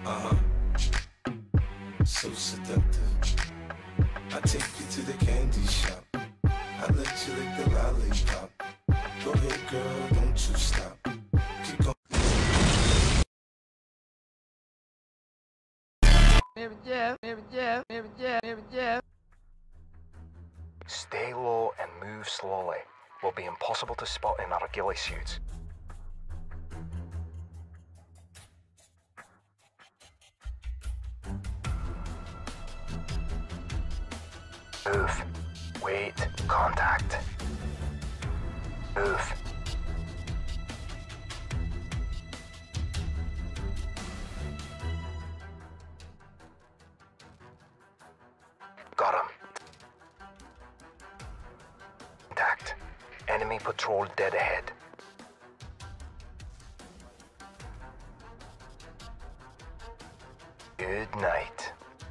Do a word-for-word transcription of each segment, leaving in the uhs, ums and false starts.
Uh-huh. So seductive. I take you to the candy shop. I let you lick the lollipop. Go ahead, girl, don't you stop. Keep going. Stay low and move slowly. Will be impossible to spot in our ghillie suits. Move. Wait. Contact. Move. Got him. Contact. Enemy patrol dead ahead. Good night.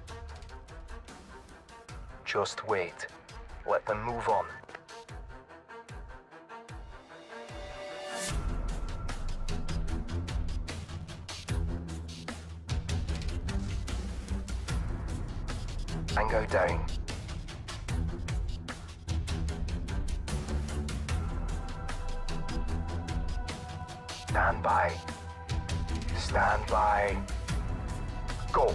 Just wait. Let them move on. Tango down. Stand by. Stand by. Go.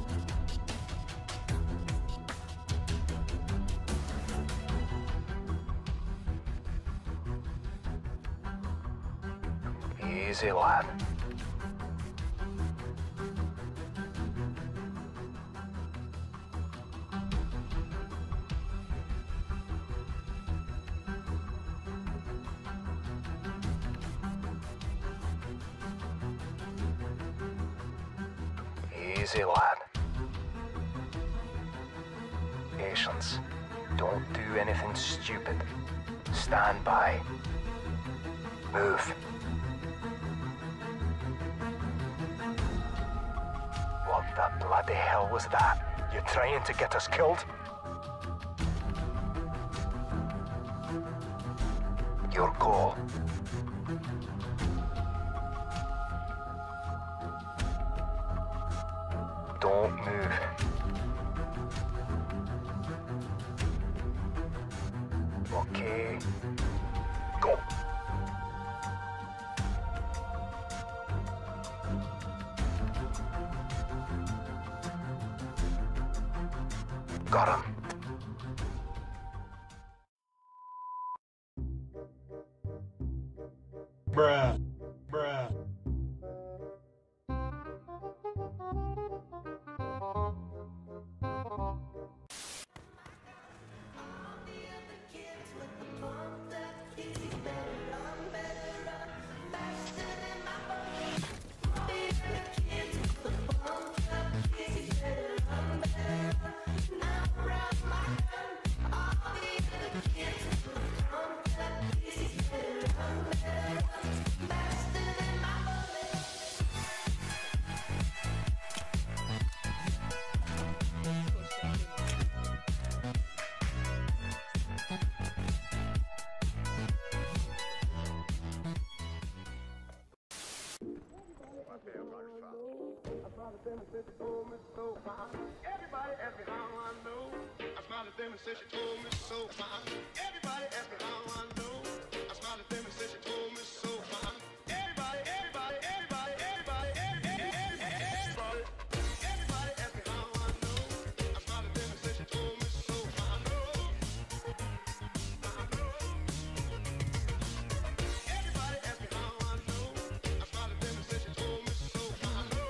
Easy, lad. Easy, lad. Patience. Don't do anything stupid. Stand by. Move. What the bloody hell was that? You're trying to get us killed? Your call. Don't move. Okay. Go. Got him. Bruh. Bruh. Everybody ask me how I know. I smiled at them and said she told me so. Everybody ask me how I know. I smiled at them and said she told me so. Everybody, everybody, everybody, everybody, everybody, everybody, everybody ask me how I know. I smiled at them and said she told me so. I know, I know. Everybody ask me how I know. I smiled at them and said she told me so. I know.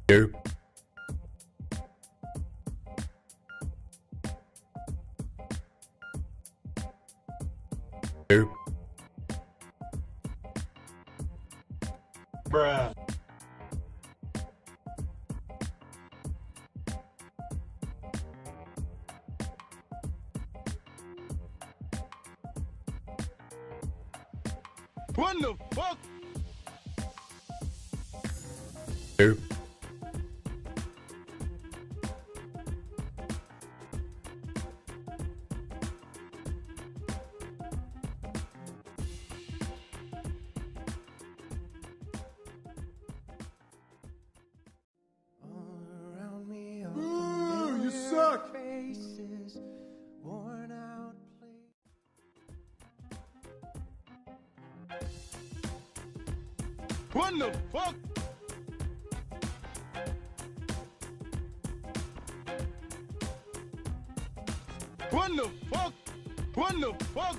Nope. Nope. Bruh. What the fuck? Nope. Ooh, you suck. What the fuck? What the fuck? What the fuck?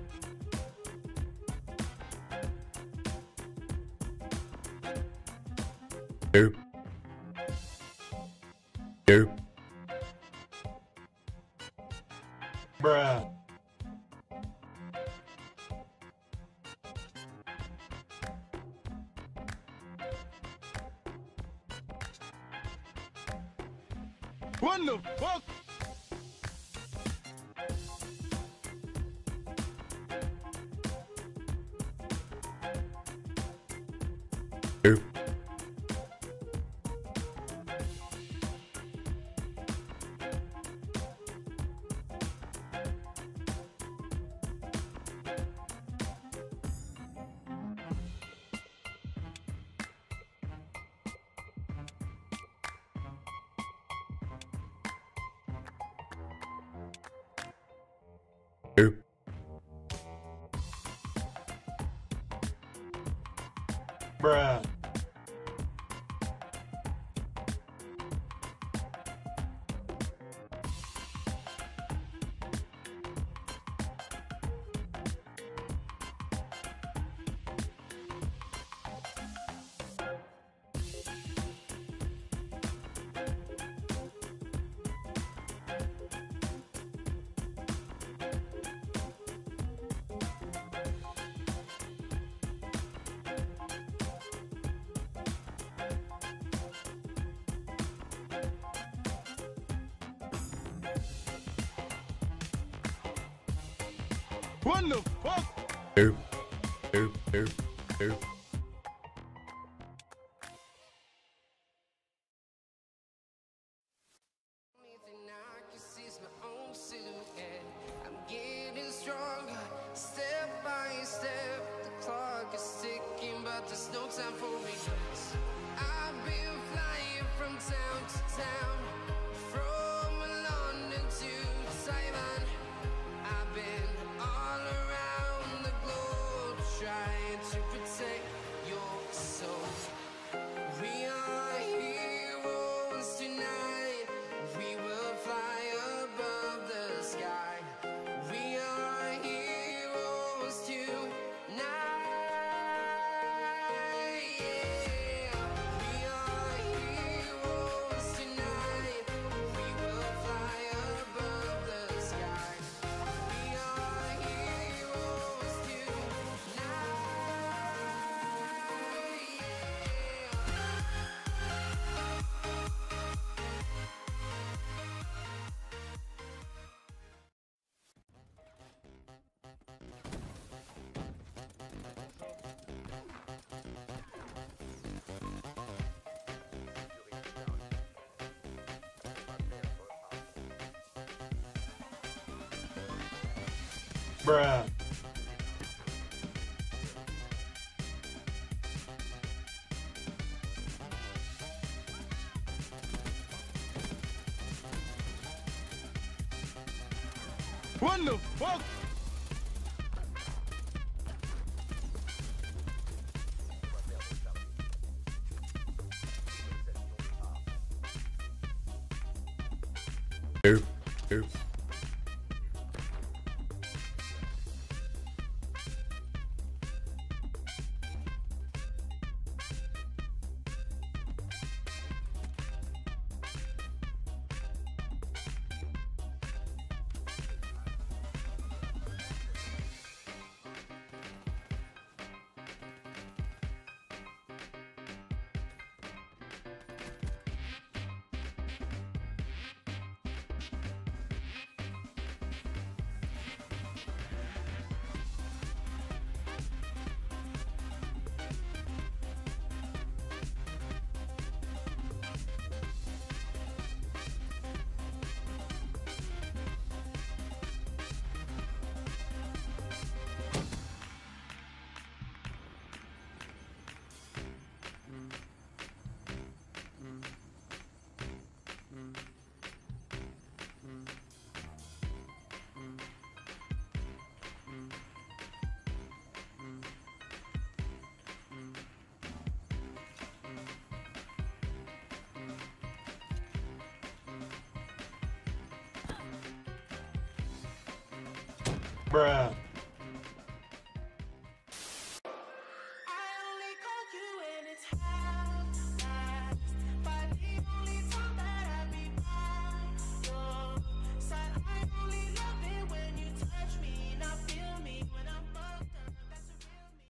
Nope. Nope. Bruh. What the fuck? Nope. Nope. Bruh. What the fuck? Nope. Nope. Nope. Nope. Only thing I can see is my own silhouette. I'm getting stronger, step by step. The clock is ticking, but there's no time for regrets. I've been flying from town to town, from London to Taiwan. I've been all around the globe, trying to protect your soul. We are heroes tonight. We will fly above the sky. We are heroes tonight. Yeah. We are heroes tonight. We will fly above the sky. We are heroes tonight. Yeah. Bruh. What the fuck? Nope. Nope. Bruh.